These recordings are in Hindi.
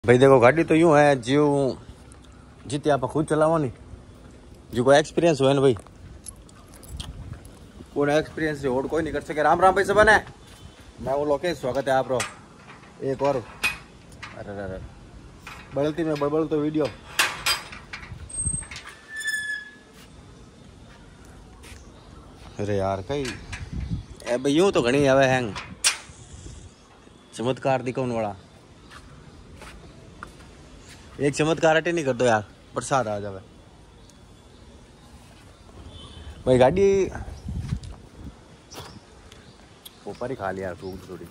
भाई देखो गाड़ी तो यूं है जो जितनी आप खुद चलावो नी जो कोई एक्सपीरियंस हो ना भाई पूरा एक्सपीरियंस और कोई नहीं कर सके। राम राम भाई सबन है, मैं वो लोकेश, स्वागत है आप रो एक और अरे बदलती में बड़बड़ तो वीडियो। अरे यार कई भाई यूं तो घनी आवे हैंग चमत्कार दिखाने वाला एक चमत्कार अटे नहीं कर दो यार, बरसात आ जावे भाई गाड़ी ऊपर ही खा लिया सूख थोड़ी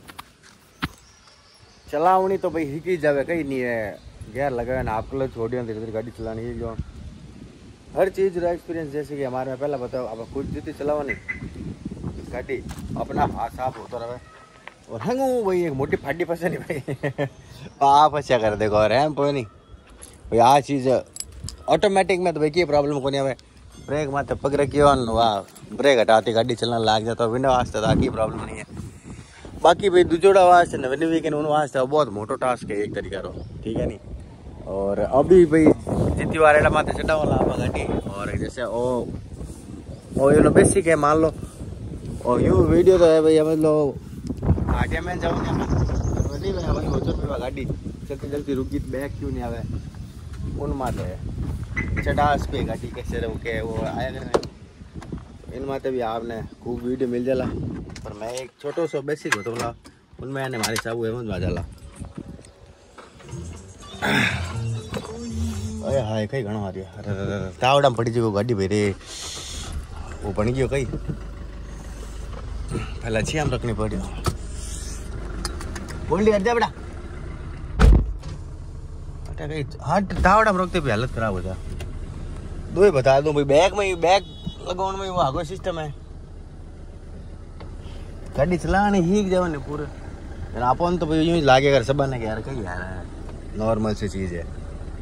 चलावनी तो भाई हिकी जावे कहीं नहीं है। गेयर लगाए ना आप क्लच छोड़ियो धीरे धीरे गाड़ी चलानी है जो हर चीज़ का एक्सपीरियंस। जैसे कि हमारे में पहला बताओ आप खुद जितनी चलाओ नहीं गाड़ी अपना हाथ साफ होता रहे और हंगू भाई एक मोटी फाड़ी फंसे नहीं भाई आप अच्छा कर देखो रैम पे नहीं भाई आ चीज़ ऑटोमेटिक में तो भाई की प्रॉब्लम को नहीं है। ब्रेक माथे पग रखियो वाह ब्रेक हटाती गाड़ी चलना लाग जाता है विंडो वास्ते तो की प्रॉब्लम नहीं है। बाकी भाई दूजोड़ा वास्ते नवे वीकेंड उन वास्ते बहुत मोटो टास्क है एक तरीका रो, ठीक है नहीं। और अभी भाई जितनी बार एडा माथे चढ़ा वाला आप गाड़ी और जैसे ओ यू नो बेसिक है मान लो और यू वीडियो तो है भाई समझ लो आगे में जाऊँगा नहीं भाई हमारी होचर गाड़ी चलती चलती रुकी बैग क्यों नहीं आवे उन माते है चढ़ास पे गाड़ी कैसे रुके वो आया करने इन माते भी आपने खूब वीडियो मिल जाला। पर मैं एक छोटो सो बेसिक होता बोला उनमें आने हमारे साहब हेमंत बाजाला अरे हाय कई घणो आ रहा अरे तावड़ा पड़ी जी गाड़ी भाई रे वो बन गयो कई पहले अच्छी हम रखनी पड़ी बोल दी अड्डा बड़ा हाँ तावड़ा में रोकते भी हालत खराब हो जा दो ही बता दूं भाई बैग में बैग लगाने में वो आगो सिस्टम है गाड़ी चलाने ही जाओ पूरे अपन तो भाई यूं ही लागे अगर सब ने यार कहीं यार नॉर्मल सी चीज है।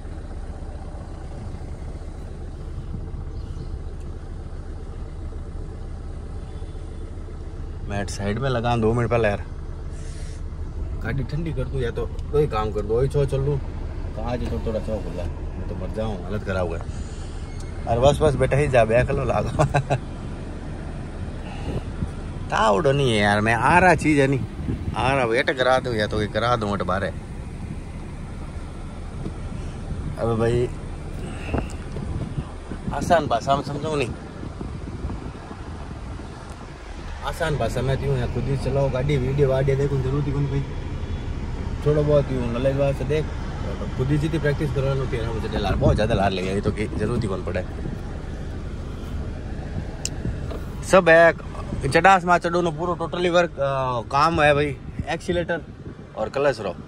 मैं साइड में लगा 2 मिनट पहले यार गाड़ी ठंडी कर दूं या तो कोई काम कर दो वही छो चल लूँ कहाँ जो थोड़ा चौक खुला मैं तो मर जाऊँ हालत खराब है। अरे बस बेटा ही जा बैक लो लागो तावड़ो नहीं है यार मैं आ रहा चीज है नहीं आ रहा बेटा करा दूँ या तो करा दूँ वोट बारे। अब भाई आसान भाषा में समझो नहीं आसान भाषा में क्यों है खुद ही चलाओ गाड़ी वीडियो वाडियो देखो जरूरत ही कौन भाई थोड़ा बहुत यूँ नॉलेज वास्ते देख खुद ही जितनी प्रैक्टिस करवानी होती है ना मुझे लार बहुत ज़्यादा लार लगेगी तो जरूरत ही कौन पड़े सब है चढ़ास में चढ़ो नो पूरा टोटली वर्क काम है भाई एक्सीलेटर और क्लच रो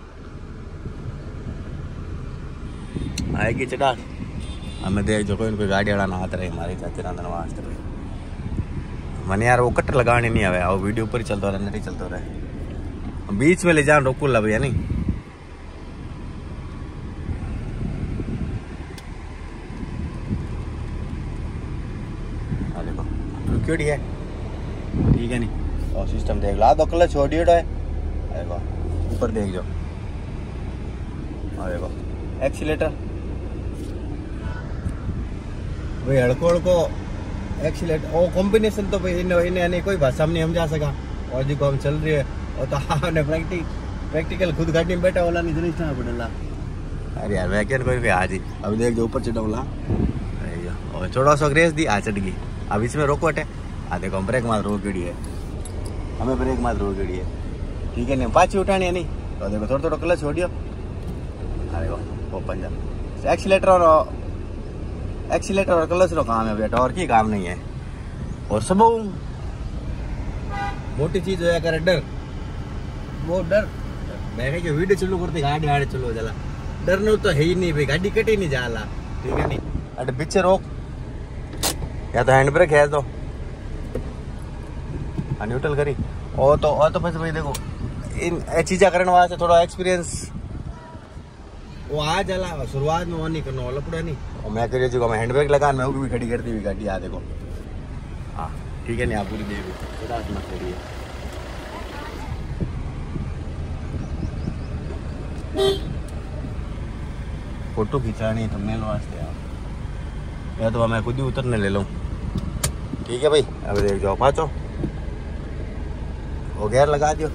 आएगी चढ़ास हमें देख जो कोई गाड़ी वाला ना हाथ रहे हमारे चाचे रांधन वास्ते मैंने यार वो कट्टर लगाने नहीं आवे वो वीडियो ऊपर ही चलता रहे नहीं चलता रहे बीच में ले जान रोको ला भैया नहीं देखो है ठीक है नहीं और सिस्टम देख ला दो क्लच छोड़ियो है देखो ऊपर देख जाओ और देखो एक्सीलेटर भाई हड़को एक्सीलेटर और कॉम्बिनेशन तो भाई इन्हें कोई भाषा में नहीं समझा सका और जी को हम चल रही है और तो आपने प्रैक्टिकल खुद गाड़ी में बैठा वाला नहीं जरूर इतना पड़ेगा। अरे यार मैं क्या कोई आज ही अभी देख जो ऊपर चढ़ा वाला और थोड़ा सा ग्रेस दी आ चढ़ गई अब इसमें रोको हटे आ देखो ब्रेक मार रोक गड़ी है हमें ब्रेक मार रोक गड़ी है ठीक है नहीं पाछी उठानी है नहीं तो देखो थोड़ा क्लच छोड़ियो अरे वो पंजा एक्सीलेटर और क्लच रो काम है बेटा और की काम नहीं है। और सब मोटी चीज होया करे डर वो डर मैं कह वीडियो चलो करते गाड़ी आड़े चलो जला डर नो तो है ही नहीं भाई गाड़ी कटी नहीं जाला ठीक है नहीं अरे पीछे रोक या तो हैंड ब्रेक है तो न्यूट्रल करी और तो फिर भाई देखो इन चीज़ें करने वास्ते थोड़ा एक्सपीरियंस वो आ जाला शुरुआत में वो नहीं करना लपड़ा नहीं और मैं करिए जो मैं हैंड ब्रेक लगा मैं वो भी खड़ी करती हुई गाड़ी आ देखो हाँ ठीक है नहीं आप पूरी देखो फोटो खिंचानी तो मेल वास्ते आप या तो मैं खुद ही उतरने ले लूँ। ठीक है भाई, अब देख जाओ पाचो वो गेयर लगा दियो।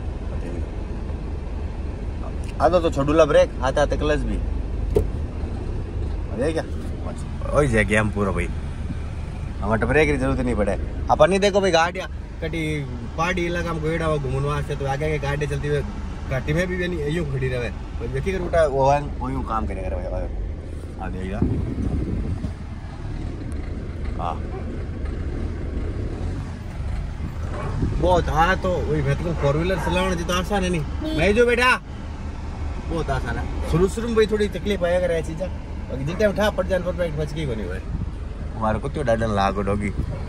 आदो तो छोड़ूला ब्रेक आते आते क्लच भी क्या वही जाए गेम पूरा भाई। हमारे ब्रेक की जरूरत नहीं पड़े। अपन नहीं देखो भाई गाड़ियाँ कटी पहाड़ी इलाका में गोड़ा हुआ घूमने वास्ते तो आगे गाड़ी चलती हुई घाटी में भी यूँ खड़ी रहे देखी कर उठा वो यूँ काम करेगा भाई। हाँ देगा हाँ बहुत। हाँ तो वही मैं तो 4 व्हीलर चलाना जी तो आसान है नहीं मैं जो बेटा बहुत आसान है। शुरू में भाई थोड़ी तकलीफ आया कर चीज़ा बाकी जिन टाइम ठा पड़ जाए परफेक्ट बच गई कोनी भाई। हमारे कुत्ते डाडन लागो डॉगी।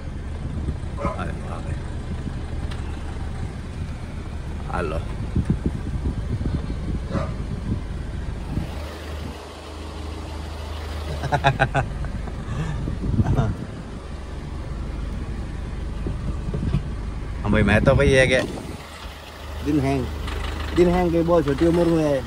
हेलो हाँ भाई मैं तो भाई है कि दिन हैंग के बहुत छोटी उम्र में है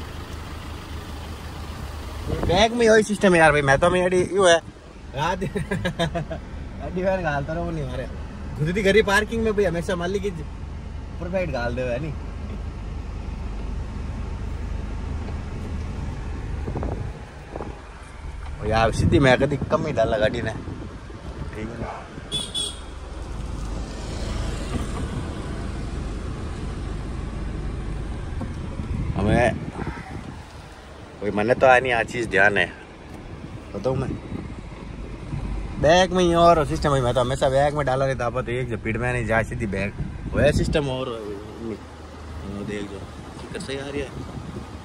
बैग में वही सिस्टम है यार भाई। मैं तो मैं यूँ है रात गाड़ी वैन घालता रहो नहीं मारे खुद ही घरी पार्किंग में भाई हमेशा मान ली कि परफेक्ट घाल दे है नहीं। यार सीधी मैं कभी कम ही डाला गाड़ी ने। ठीक है हमें कोई मैंने तो नहीं आ चीज़ ध्यान है बताऊँ मैं बैग में ही और सिस्टम है। मैं तो हमेशा बैग में डाला रहता आप तो एक जो पीठ में नहीं जा सीधी बैग वह सिस्टम और देख जो सही आ रही है।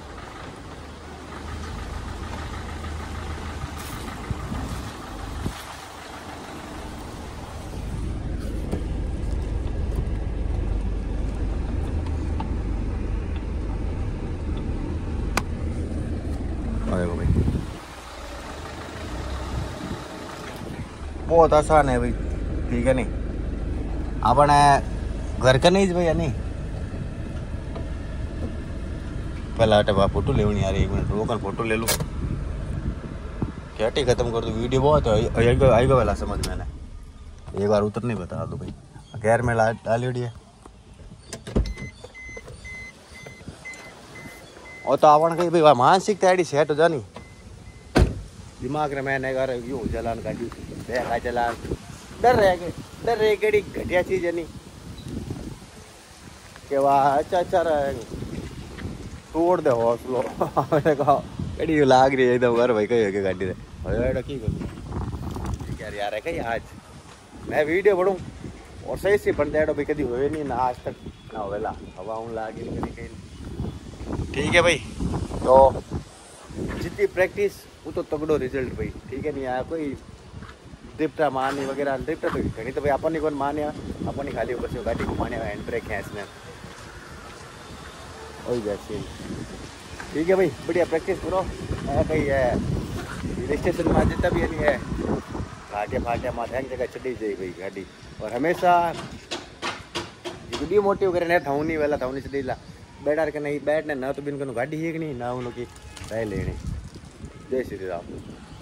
देखो भाई बहुत आसान है भाई। ठीक है नहीं अपन घर का नहीं भैया नहीं पहला हटे बाप फोटो ले यार 1 मिनट रोकन फोटो ले लो क्या टी खत्म कर दो वीडियो बहुत आएगा वाला समझ में ना एक बार उतर नहीं बता दो भाई गैर में डाली उड़ी है और तो आवण कहीं भाई मानसिक तैयारी सेट हो जानी दिमाग में मैंने घर यूँ चलान गाड़ी बैठा चलान डर रहे केड़ी घटिया चीज है नहीं के वाह अच्छा रहे तोड़ दे हौसलो मैंने कहा केड़ी लाग रही है एकदम घर भाई कही होगी गाड़ी रे की यार यार है कहीं आज मैं वीडियो बढ़ूँ और सही से बनते भाई कभी हुए नहीं ना आज तक ना होवेला हवा हूँ लागे नहीं कहीं। ठीक है भाई तो जितनी प्रैक्टिस वो तो तगड़ो रिजल्ट भाई। ठीक है नहीं आया कोई ड्रिफ्टा मारनी वगैरह ड्रिफ्टा तो घनी तो भाई अपन ही कौन माने अपन ही खाली बस गाड़ी घुमाने हैंड ब्रेक है इसमें वही जैसे। ठीक है भाई बढ़िया प्रैक्टिस करो कहीं है हिल स्टेशन में जितना भी नहीं है घाटिया फाटिया माथे जगह चढ़ी जाए भाई गाड़ी और हमेशा डिमोटिव करे ना था नहीं वाला था नहीं चढ़ी ला बैठा के नहीं बैठने ना तो बिन गाड़ी ही नहीं ना उन लोग की रह लेनी। जय श्री राम।